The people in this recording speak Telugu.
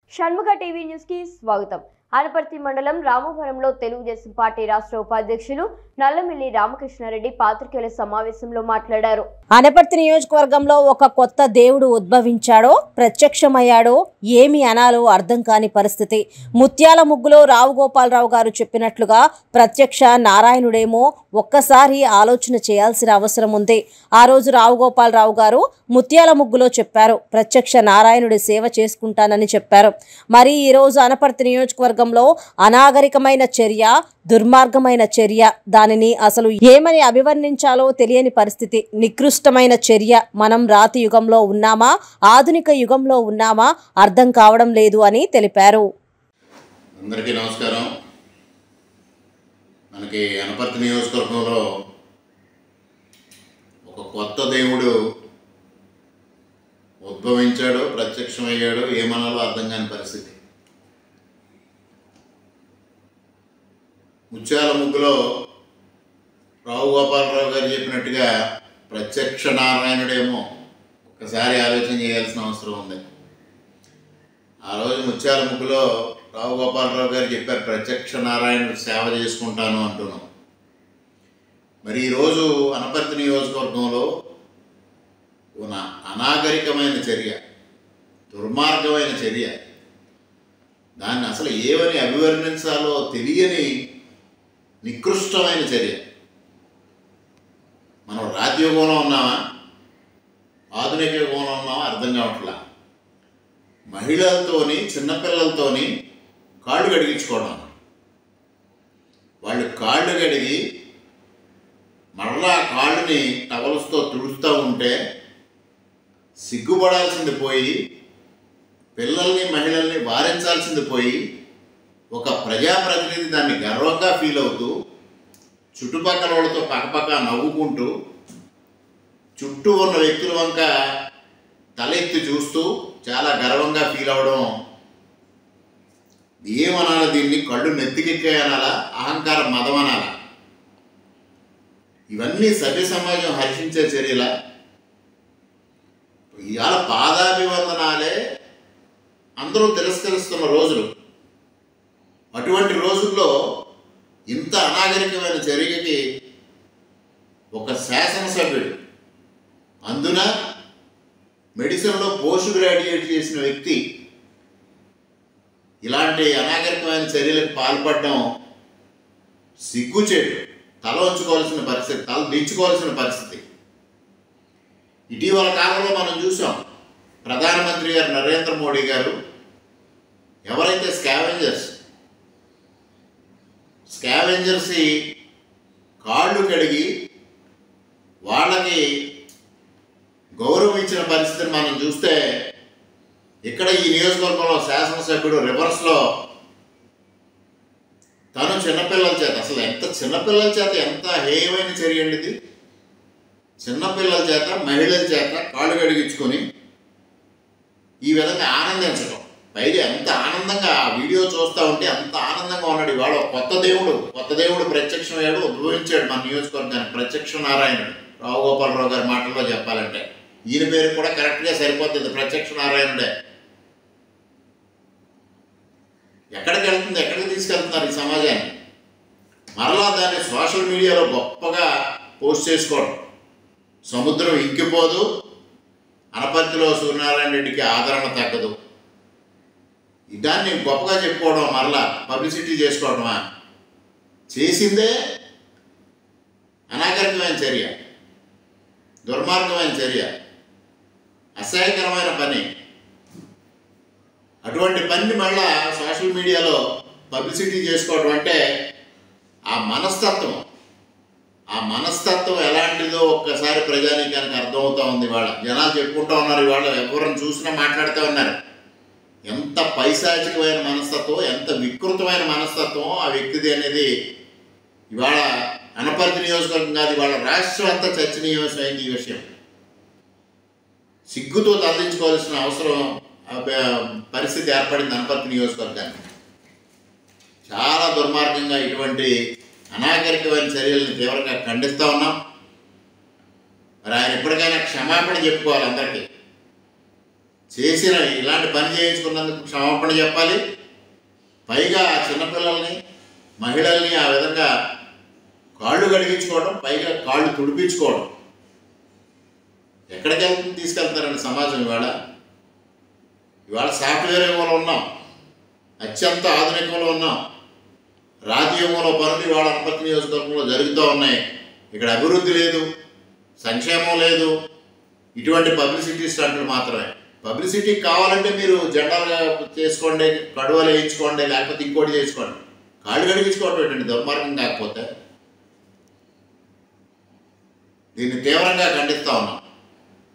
షణ్ముఖ టీవీ న్యూస్ కి స్వాగతం. అనపర్తి మండలం రామవరంలో తెలుగుదేశం పార్టీ రాష్ట్ర ఉపాధ్యక్షులు నల్లమిల్లి రామకృష్ణారెడ్డి పాత్రికేయుల సమావేశంలో మాట్లాడారు. అనపర్తి నియోజకవర్గంలో ఒక కొత్త దేవుడు ఉద్భవించాడో ప్రత్యక్షమయ్యాడో ఏమి అనాలో అర్థం కాని పరిస్థితి. ముత్యాల ముగ్గులో రావుగోపాలరావు గారు చెప్పినట్లుగా ప్రత్యక్ష నారాయణుడేమో ఒక్కసారి ఆలోచన చేయాల్సిన అవసరం ఉంది. ఆ రోజు రావుగోపాలరావు గారు ముత్యాల ముగ్గులో చెప్పారు, ప్రత్యక్ష నారాయణుడి సేవ చేసుకుంటానని చెప్పారు. మరి ఈరోజు అనపర్తి నియోజకవర్గంలో అనాగరికమైన చర్య, దుర్మార్గమైన చర్య, దానిని అసలు ఏమని అభివర్ణించాలో తెలియని పరిస్థితి, నికృష్టమైన చర్య. మనం రాతి యుగంలో ఉన్నామా, ఆధునిక యుగంలో ఉన్నామా అర్థం కావడం లేదు అని తెలిపారు. అందరికీ నమస్కారం. మనకి అనపర్తి నియోజకవర్గంలో ఒక కొత్త దేవుడు ఉద్భవించాడు, ప్రత్యక్షమయ్యాడు, ఏమనాలో అర్థం కాని పరిస్థితి. ముత్యాల ముగ్గులో రావుగోపాలరావు గారు చెప్పినట్టుగా ప్రత్యక్ష నారాయణుడేమో ఒక్కసారి ఆలోచన చేయాల్సిన అవసరం ఉంది. ఆ రోజు ముత్యాల ముగ్గులో రావుగోపాలరావు గారు చెప్పారు, ప్రత్యక్ష నారాయణుడు సేవ చేసుకుంటాను అంటున్నాం. మరి ఈరోజు అనపర్తి నియోజకవర్గంలో ఉన్న అనాగరికమైన చర్య, దుర్మార్గమైన చర్య, దాన్ని అసలు ఏమని అభివర్ణించాలో తెలియని నికృష్టమైన చర్య. మనం రాతి యుగంలో ఉన్నామా, ఆధునిక యుగంలో ఉన్నామా అర్థం కావట్లా. మహిళలతోని, చిన్నపిల్లలతోని కాళ్ళు కడిగించుకోవడం, వాళ్ళు కాళ్ళు కడిగి మరలా కాళ్ళని టవల్స్తో తుడుస్తూ ఉంటే సిగ్గుపడాల్సింది పోయి, పిల్లల్ని మహిళల్ని వారించాల్సింది పోయి, ఒక ప్రజాప్రతినిధి దాన్ని గర్వంగా ఫీల్ అవుతూ, చుట్టుపక్కల వాళ్ళతో పక్కపక్క నవ్వుకుంటూ, చుట్టూ ఉన్న వ్యక్తుల వంక తలెత్తి చూస్తూ చాలా గర్వంగా ఫీల్ అవడం, ఏమనాలా దీన్ని? కళ్ళు నెత్తికెక్కాయనాలా, అహంకారం మదం అనాలా? ఇవన్నీ సభ్య సమాజం హర్షించే చర్యలా? ఇవాళ పాదాభివందనాలే అందరూ తిరస్కరిస్తున్న రోజులు. అటువంటి రోజుల్లో ఇంత అనాగరికమైన చర్యకి ఒక శాసనసభ్యుడు, అందున మెడిసిన్లో పోస్ట్ గ్రాడ్యుయేట్ చేసిన వ్యక్తి ఇలాంటి అనాగరికమైన చర్యలకు పాల్పడడం సిగ్గుచేటు. తల ఉంచుకోవాల్సిన పరిస్థితి, తల దించుకోవాల్సిన పరిస్థితి. ఇటీవల కాలంలో మనం చూసాం, ప్రధానమంత్రి గారు నరేంద్ర మోడీ గారు ఎవరైతే స్కావెంజర్స్ కాళ్ళు కడిగి వాళ్ళకి గౌరవం ఇచ్చిన పరిస్థితిని మనం చూస్తే, ఇక్కడ ఈ నియోజకవర్గంలో శాసనసభ్యుడు రివర్స్లో తను చిన్నపిల్లల చేత, అసలు చిన్నపిల్లల చేత ఎంత హేయమైన చర్య అండి ఇది. చిన్నపిల్లల చేత, మహిళల చేత కాళ్ళు కడిగించుకొని ఈ విధంగా ఆనందించడం, పైగా ఎంత ఆనందంగా ఆ వీడియో చూస్తూ ఉంటే అంత ఆనందంగా ఉన్నాడు. ఇవాళ కొత్త దేవుడు ప్రత్యక్షమయ్యాడు, ఉద్భవించాడు మన నియోజకవర్గానికి, ప్రత్యక్ష నారాయణుడు. రావుగోపాలరావు గారి మాటల్లో చెప్పాలంటే ఈయన పేరు కూడా కరెక్ట్గా సరిపోతుంది, ప్రత్యక్ష నారాయణుడే. ఎక్కడికి వెళ్తుంది, ఎక్కడికి తీసుకెళ్తున్నారు ఈ సమాజాన్ని? మరలా దాన్ని సోషల్ మీడియాలో గొప్పగా పోస్ట్ చేసుకోవడం. సముద్రం ఇంకిపోదు, అనపర్తిలో సూర్యనారాయణ రెడ్డికి ఆదరణ తగ్గదు, దాన్ని గొప్పగా చెప్పుకోవడం, మరలా పబ్లిసిటీ చేసుకోవడమా? చేసిందే అనాగరికమైన చర్య, దుర్మార్గమైన చర్య, అసహ్యకరమైన పని. అటువంటి పని మళ్ళా సోషల్ మీడియాలో పబ్లిసిటీ చేసుకోవడం అంటే ఆ మనస్తత్వం ఎలాంటిదో ఒక్కసారి ప్రజానీకానికి అర్థమవుతూ ఉంది. ఇవాళ జనాలు చెప్పుకుంటూ ఉన్నారు, ఇవాళ ఎవరిని చూసినా మాట్లాడుతూ ఉన్నారు. ఎంత పైశాచికమైన మనస్తత్వం, ఎంత వికృతమైన మనస్తత్వం ఆ వ్యక్తిది అనేది ఇవాళ అనపర్తి నియోజకవర్గం కాదు, ఇవాళ రాష్ట్రం అంతా చర్చనీయాంశమైంది ఈ విషయం. సిగ్గుతో తరలించుకోవాల్సిన అవసరం, పరిస్థితి ఏర్పడింది అనపర్తి నియోజకవర్గానికి. చాలా దుర్మార్గంగా ఇటువంటి అనాగరికమైన చర్యలను తీవ్రంగా ఖండిస్తూ ఉన్నాం. మరి ఆయన ఎప్పటికైనా క్షమాపణ చెప్పుకోవాలి అందరికీ. చేసిన ఇలాంటి పని చేయించుకున్నందుకు క్షమాపణ చెప్పాలి. పైగా ఆ చిన్నపిల్లల్ని మహిళల్ని ఆ విధంగా కాళ్ళు కడిగించుకోవడం, పైగా కాళ్ళు తుడిపించుకోవడం ఎక్కడికి తీసుకెళ్తారండి సమాజం? ఇవాళ సాఫ్ట్వేర్ యుగంలో ఉన్నాం, అత్యంత ఆధునికంలో ఉన్నాం. రాతి యుగంలో పనులు ఇవాళ అనపర్తి నియోజకవర్గంలో జరుగుతూ ఉన్నాయి. ఇక్కడ అభివృద్ధి లేదు, సంక్షేమం లేదు, ఇటువంటి పబ్లిసిటీ స్టంట్లు మాత్రమే. పబ్లిసిటీ కావాలంటే మీరు జెండాలుగా చేసుకోండి, కడువలు వేయించుకోండి, లేకపోతే ఇంకోటి చేసుకోండి. కాళ్ళు కడిగించుకోవటం ఏంటండి దుర్మార్గం? కాకపోతే దీన్ని తీవ్రంగా ఖండిస్తూ ఉన్నాం.